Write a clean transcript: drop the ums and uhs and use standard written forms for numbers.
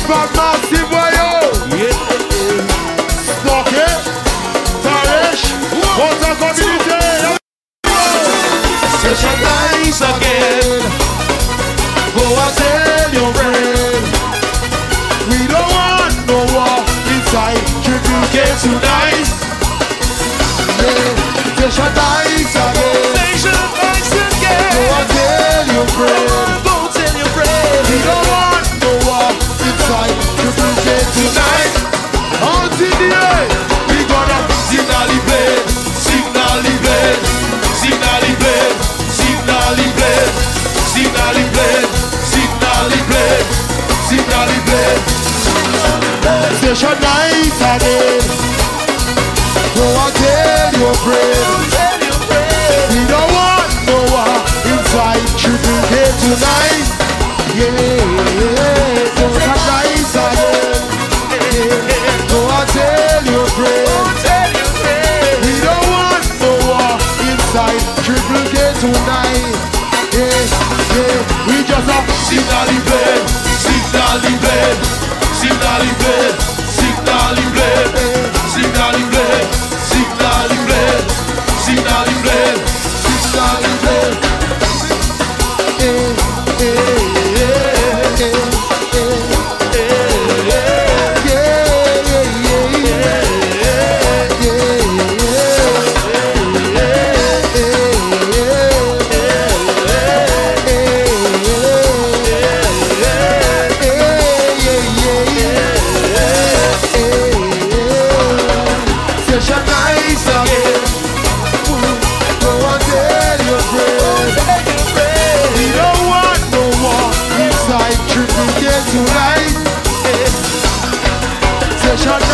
But massive boy, yeah. Snocky, Tarish, what's the community? Session nice again. Go and tell your friend. We don't want no war inside Triple K tonight. Yeah, session nice again. Session nice again. Go and tell your friend. Go tell your friend. We don't want no war inside Triple K tonight. Until the end, we gonna signal the blade, signal the blade, signal the blade, signal the blade, signal the blade, signal the blade, signal the blade. Station night again. Go and tell your friend. We don't want no war inside Triple K tonight. Yeah, go and nice again. Go and tell your friend. We don't want no war inside Triple K tonight. Yeah, we just have signal the blade, signal the blade, signal the blade, signal the blade, signal the blade, signal the blade, signal the blade, signal the blade. Tonight, session